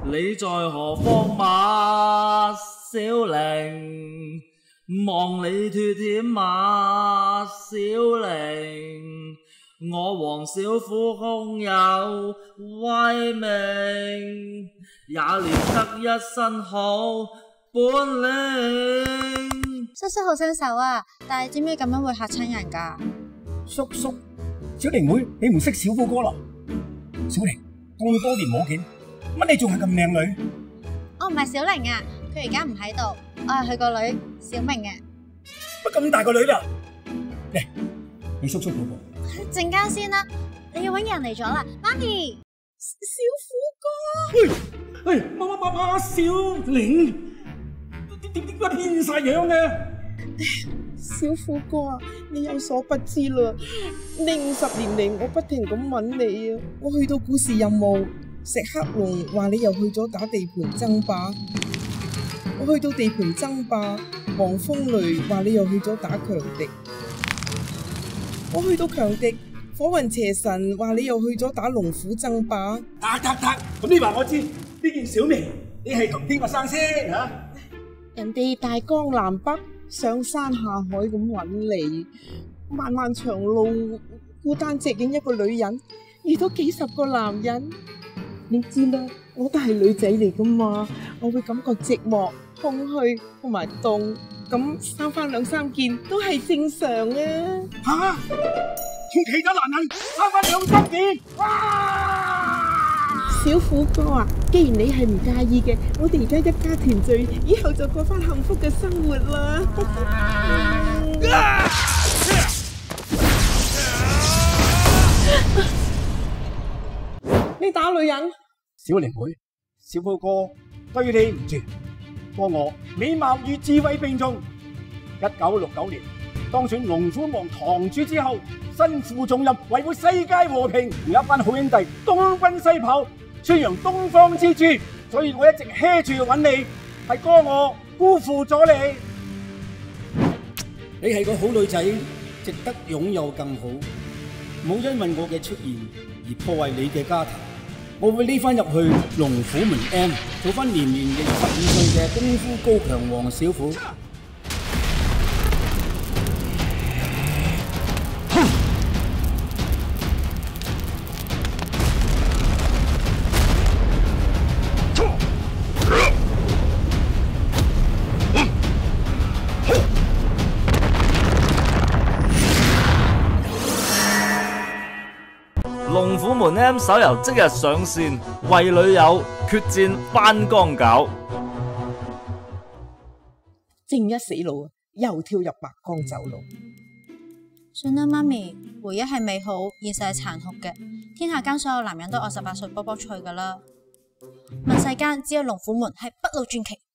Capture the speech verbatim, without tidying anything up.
你在何方馬小玲？望你脱險馬小玲，我王小虎空有威名，也練得一身好本領。 叔叔好身手啊，但係知唔知咁樣會嚇親人㗎？ 叔叔，小玲妹，你唔識小虎哥啦？小玲咁多年冇見，乜你仲係咁靚女？ 我唔係小玲啊，佢而家唔喺度，我係佢個女小明啊。 乜咁大個女啦？嚟，你叔叔嗰個。 陣間先啦，你要搵人嚟咗啦，媽咪。 小虎哥， 喂喂，媽媽媽媽，小玲，點點點解變晒樣嘅？ 小虎哥啊，你有所不知啦，呢五十年嚟我不停咁揾你啊，我去到故事任務，石黑龍話你又去咗打地盤爭霸，我去到地盤爭霸，黃風雷話你又去咗打強敵，我去到強敵，火雲邪神話你又去咗打龍虎爭霸。 得得得，咁你話我知呢件小明，你係同邊個生先吓？ 人哋大江南北上山下海咁揾你，漫漫長路孤單隻影一個女人，遇到幾十個男人，你知啦，我都係女仔嚟噶嘛，我會感覺寂寞、空虛同埋凍，咁生翻兩三件都係正常啊！ 吓，從其他男人生翻兩三件，哇！ 小虎哥啊，既然你係唔介意嘅，我哋而家一家團聚，以後就過翻幸福嘅生活啦。你打女人？ 小玲妹，小虎哥對你唔住，幫我美貌與智慧並重。一九六九年當選龍虎王堂主之後，身負重任，維護世界和平，而一班好兄弟東奔西跑，宣揚東方之珠，所以我一直孭住揾你，係哥我辜負咗你。你係個好女仔，值得擁有更好，唔好因為我嘅出現而破壞你嘅家庭。我會匿翻入去龍虎門 M， 做翻年年嘅十五歲嘅功夫高強王小虎。 龍虎門 M 手遊即日上線，為女友決戰翻江餃。 正一死路啊，又跳入白江走佬。 算啦，媽咪，回憶係美好，現實係殘酷嘅。天下間所有男人都愛十八歲波波脆噶啦。問世間只有龍虎門係不老傳奇。